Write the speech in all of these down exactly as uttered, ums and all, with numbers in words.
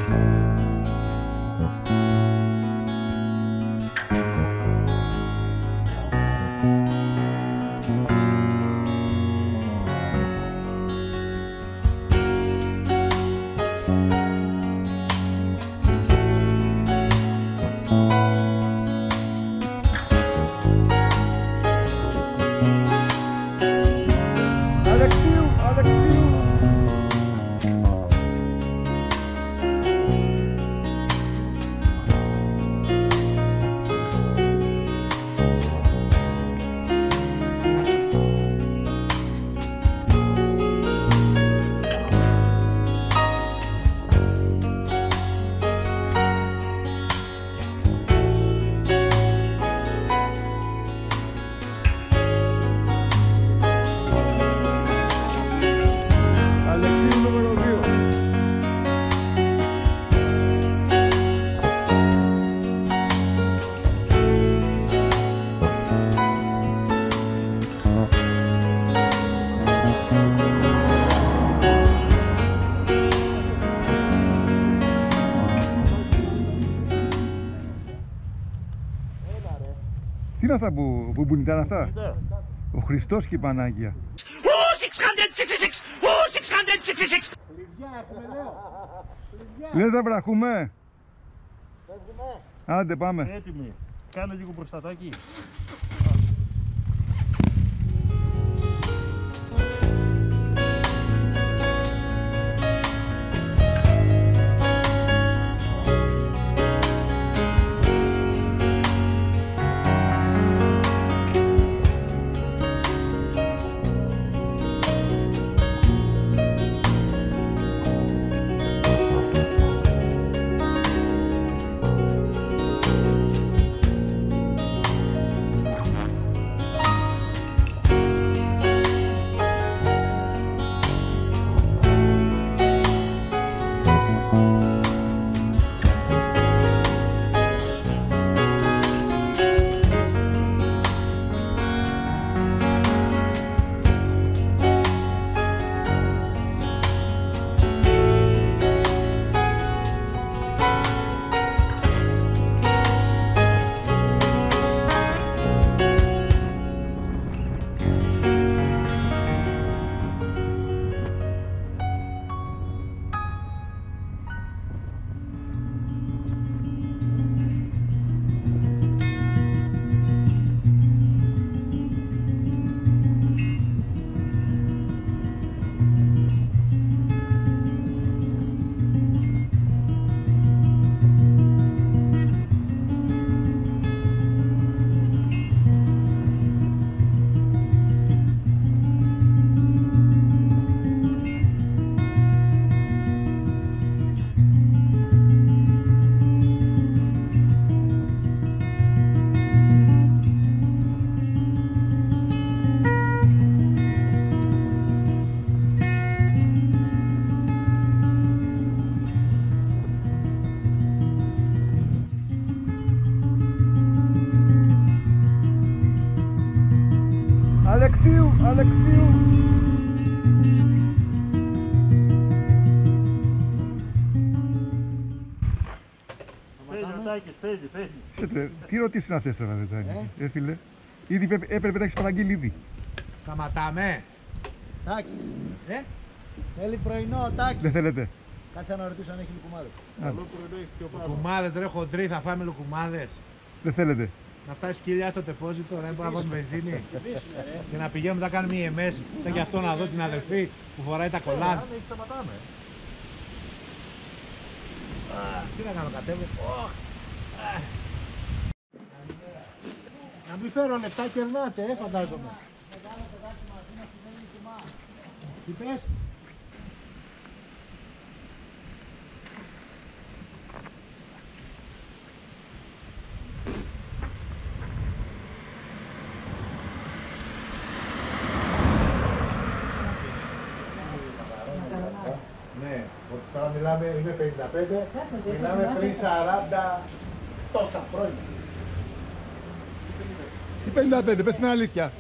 Τι είναι αυτά που, που μπουνιτάνε αυτά? Ο Χριστός και η Πανάγια. Λες να βραχούμε? Άντε πάμε. Έτοιμοι. Κάνε λίγο προστατάκι. Αλεξίου, Αλεξίου. Φεύγει, φεύγει. Τι ρωτήσεις να θες τώρα, Βετάνη, ε, φίλε. Ήδη έπρεπε να έχεις παραγγείλει ήδη. Σταματάμε. Τάκης. Ε? Θέλει πρωινό, Τάκης. Δεν θέλετε? Κάτσε να ρωτήσω αν έχει λουκουμάδες. Λουκουμάδες, ρε χοντρή, θα φάμε λουκουμάδες. Δεν θέλετε? Να φτάσει κοιλιά στο τεπόζιτο, να μπορούμε να βάλουμε βενζίνη. Και να πηγαίνουμε να κάνουμε ι εμ ες, σαν και αυτό να δω την αδερφή που φοράει τα κολλάδια. Σταματάμε. Τι να κάνω, κατέβω. Να μην φέρω λεπτά, κερνάτε, ε, φαντάζομαι. Τι πες? Ναι, ότι τώρα μιλάμε, είναι πενήντα πέντε, μιλάμε πριν σαράντα τόσα χρόνια. Τι πενήντα πέντε, πες την αλήθεια.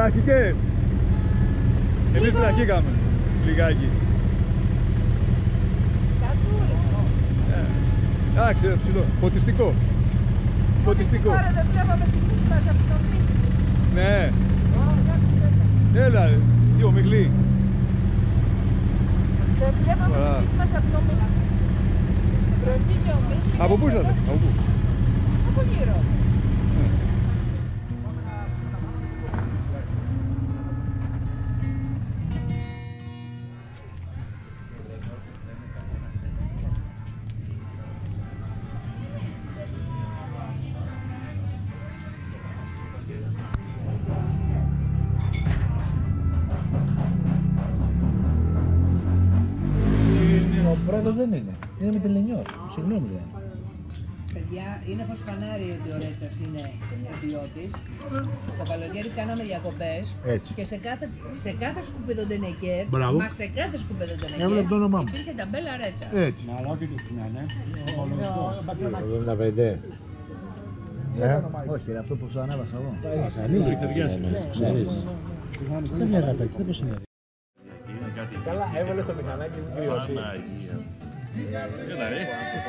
Τραχικές. Εμείς τραχήκαμε. Λιγάκι. Εντάξει, ψηλό. Ποτιστικό. Ποτιστικό. Τώρα δεν βλέπαμε την πίστα από το μύθι. Ναι. Έλα ρε. Τι ο Μιγλή. Δεν βλέπαμε την πίστα μας από το μύθι. Προηγήθηκε ο μύθι. Από πού ήρθατε, από πού. Από γύρω. Ο πρόεδρος δεν είναι. Είναι με τελενιός. Συγγνώμη δεν. Παιδιά, είναι φως φανάρι ότι ο Ρέτσας είναι ιδιώτης. Το καλοκαίρι κάναμε διακοπές και σε κάθε, σε κάθε σκουπίδο Ντενεκέρ, μα σε κάθε σκουπίδο Έβλεπε το όνομά μου. Ντενεκέρ υπήρχε ταμπέλα Ρέτσα. Έτσι. εβδομήντα πέντε. Όχι, ρε, αυτό που σου ανέβασα εγώ. Δεν είναι γατάκι, δεν πώς είναι. Καλά, έβαλε στο μηχανάκι μου κρύωση. Παναγία. Έλα ρε.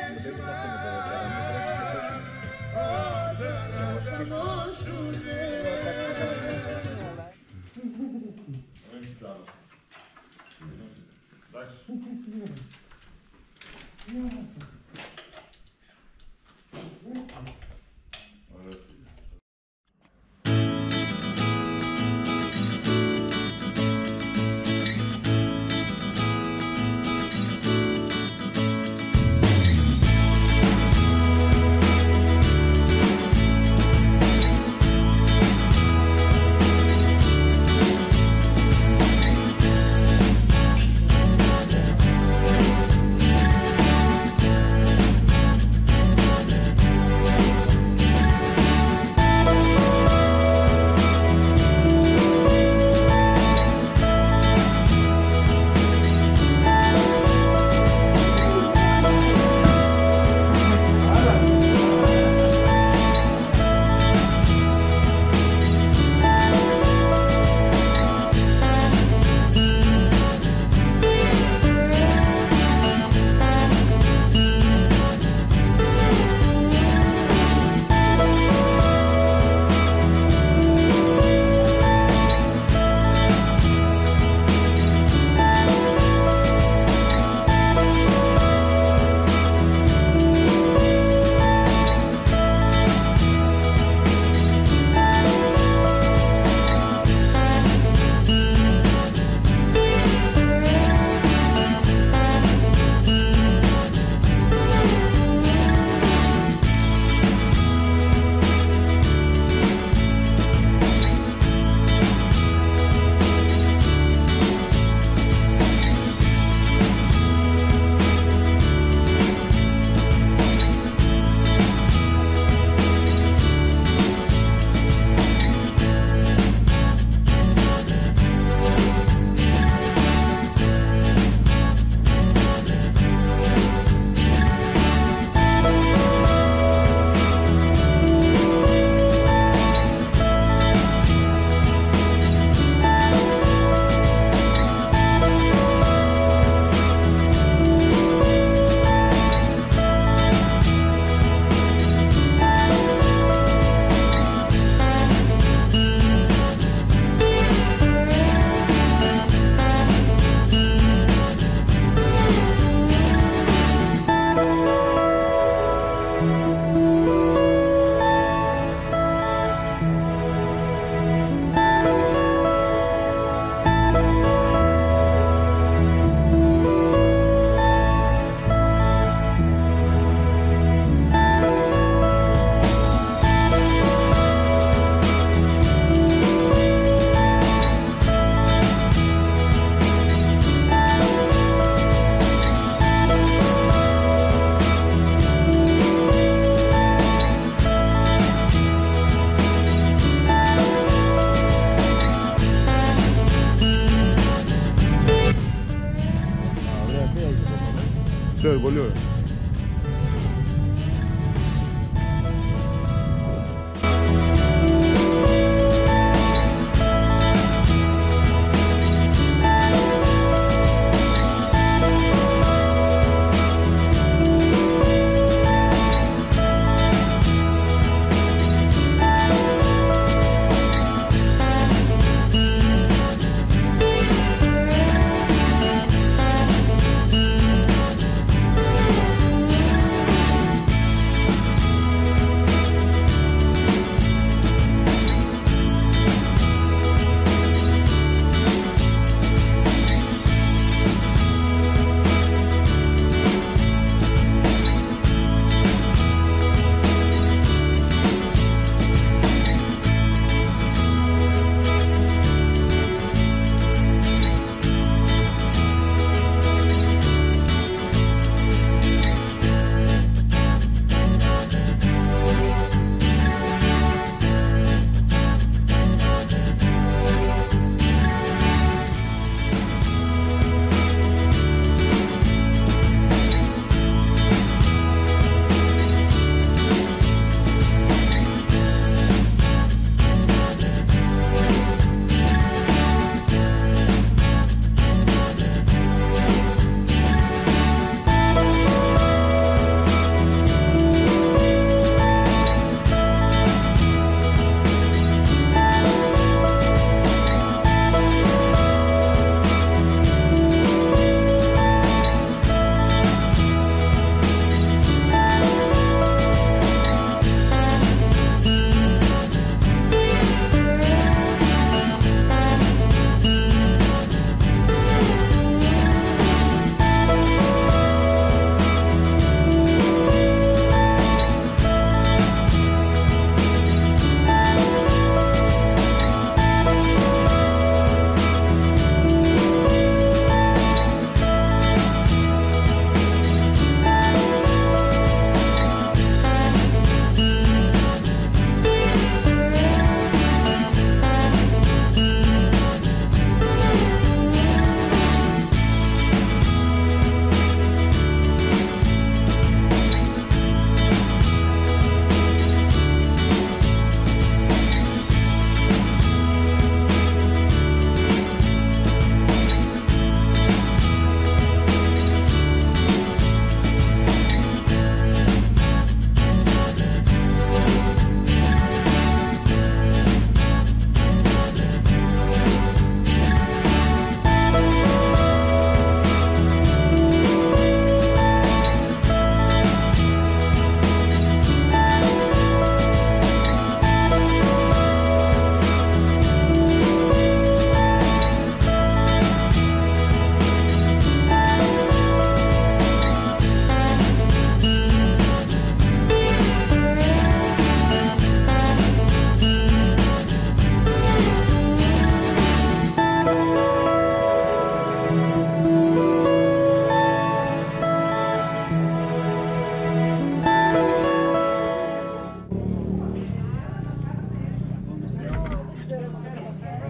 Ξέρω, πολύ ωραία.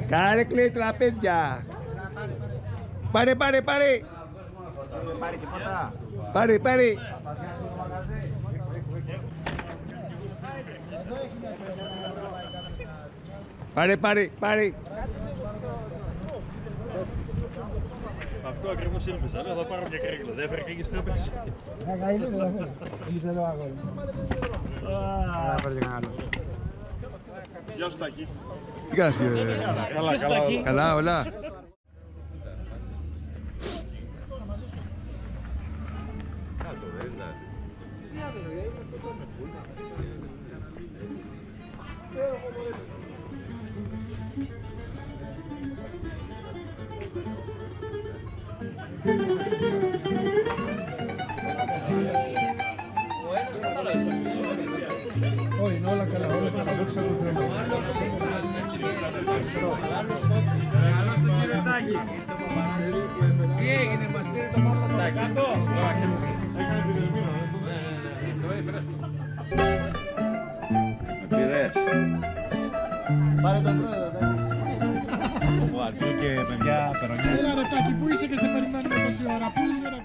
Κάρε κλαίει τραπέζια. Πάρε, πάρε, πάρε. Πάρει τίποτα. Πάρε, πάρε. Πάρε, πάρε, πάρε. Αυτό ακριβώς ήλπιζα. Λέω θα πάρω μια καρέκλα. Δεν έφερε και εκεί στρέπες. Γεια σου Τάκη. Τι κάνεις, Καλά, καλά. καλά, όλα. Όχι, είναι όλα καλά, όλα καλά. Δόξα τω Θεώ. Τι έγινε, μας πήρε το μαύρο κάτω. Πειρές. Πάρε τον πρόεδρο, Τάκη. Ο Αρτού και παιδιά περονιάζει. Έλα ρε Τάκη, πού είσαι και σε περιμένουμε τόση ώρα, πού είσαι ρε.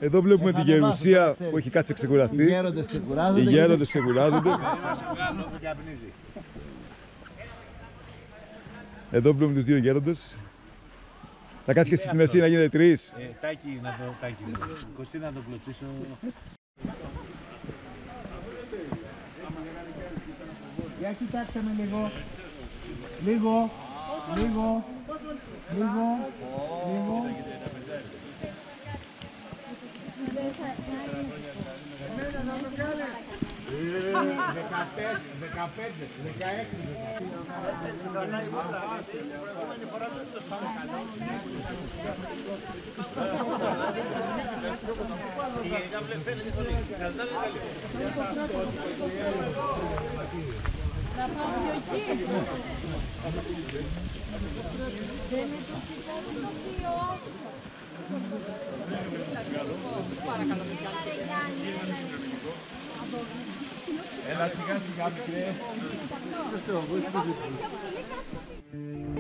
Εδώ βλέπουμε τη γερουσία που έχει κάτσει ξεκουραστεί. Οι γέροντες ξεκουράζονται. Οι γέροντες ξεκουράζονται. Εδώ βλέπουμε τους δύο γέροντες. Θα κάτσεις και στη μέση να γίνετε τρεις. Ε, τάκι, να το τάκι. Κωστή να το πλωτσίσω. Για κοιτάξτε με λίγο. Λίγο. Λίγο. Λίγο. Λίγο. δεκατέσσερα, δεκαπέντε, δεκαέξι. Να πάμε πιο εκεί. Δεν είναι το ψηφόδικο Παρακαλώ. Έλα σιγά σιγά μικρέ.